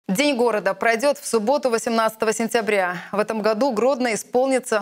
День города пройдет в субботу, 18 сентября. В этом году Гродно исполнится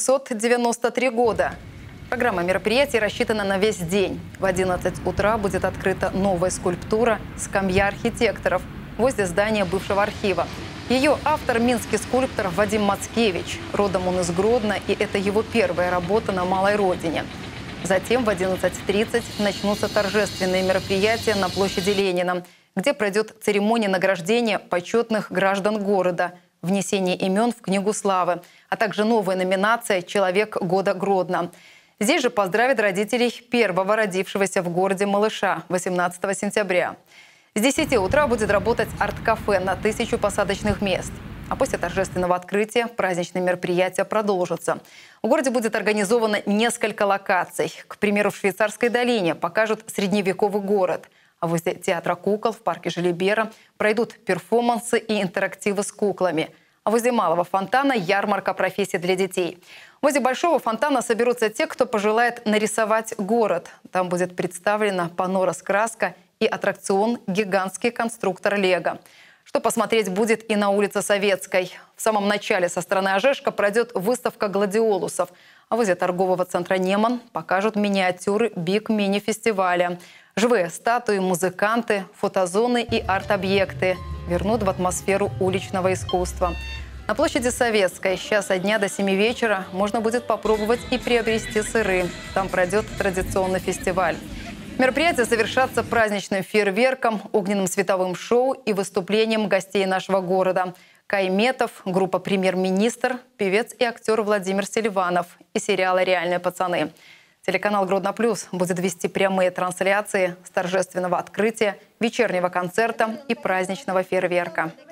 893 года. Программа мероприятий рассчитана на весь день. В 11 утра будет открыта новая скульптура «Скамья архитекторов» возле здания бывшего архива. Ее автор – минский скульптор Вадим Мацкевич. Родом он из Гродно, и это его первая работа на малой родине. Затем в 11:30 начнутся торжественные мероприятия на площади Ленина, где пройдет церемония награждения почетных граждан города, внесение имен в Книгу славы, а также новая номинация «Человек года Гродно». Здесь же поздравят родителей первого родившегося в городе малыша 18 сентября. С 10 утра будет работать арт-кафе на 1000 посадочных мест. А после торжественного открытия праздничные мероприятия продолжатся. В городе будет организовано несколько локаций. К примеру, в Швейцарской долине покажут средневековый город. А возле театра кукол в парке Желибера пройдут перформансы и интерактивы с куклами. А возле малого фонтана ярмарка профессий для детей. Возле большого фонтана соберутся те, кто пожелает нарисовать город. Там будет представлена панно-раскраска и аттракцион «Гигантский конструктор Лего». Что посмотреть будет и на улице Советской. В самом начале со стороны Ожешка пройдет выставка гладиолусов. А возле торгового центра «Неман» покажут миниатюры биг-мини-фестиваля. Живые статуи, музыканты, фотозоны и арт-объекты вернут в атмосферу уличного искусства. На площади Советской с часа дня до 7 вечера можно будет попробовать и приобрести сыры. Там пройдет традиционный фестиваль. Мероприятие завершатся праздничным фейерверком, огненным световым шоу и выступлением гостей нашего города. Кай Метов, группа «Премьер-министр», певец и актер Владимир Селиванов и сериала «Реальные пацаны». Телеканал «Гродно Плюс» будет вести прямые трансляции с торжественного открытия, вечернего концерта и праздничного фейерверка.